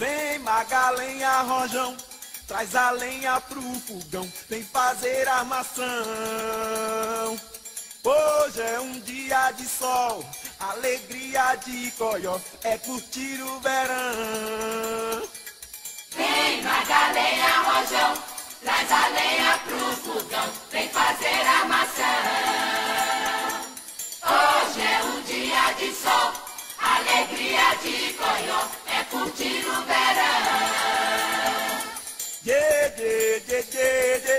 Vem Magalenha, Rojão, traz a lenha pro fogão, vem fazer armação. Hoje é um dia de sol, alegria de coió, é curtir o verão. Vem Magalenha, Rojão, traz a lenha pro fogão, vem fazer armação. Hoje é um dia de sol, alegria de coió, é curtir o verão. Yeah, yeah, yeah, yeah, yeah.